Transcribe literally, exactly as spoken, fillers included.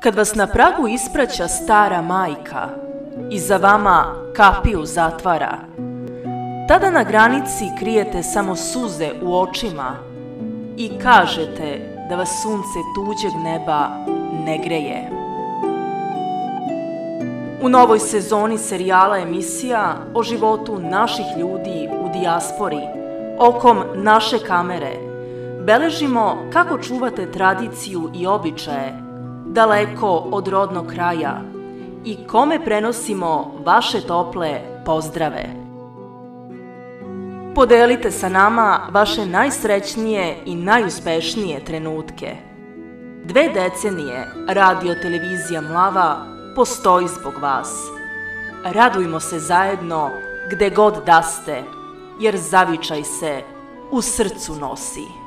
Kad vas na pragu ispraća stara majka i za vama kapiju zatvara, tada na granici krijete samo suze u očima i kažete da vas sunce tuđeg neba ne greje. U novoj sezoni serijala emisija o životu naših ljudi u dijaspori, okom naše kamere, beležimo kako čuvate tradiciju i običaje daleko od rodnog kraja i kome prenosimo vaše tople pozdrave. Podelite sa nama vaše najsrećnije i najuspešnije trenutke. Dve decenije Radio Televizija Mlava postoji zbog vas. Radujmo se zajedno gde god da ste, jer zavičaj se u srcu nosi.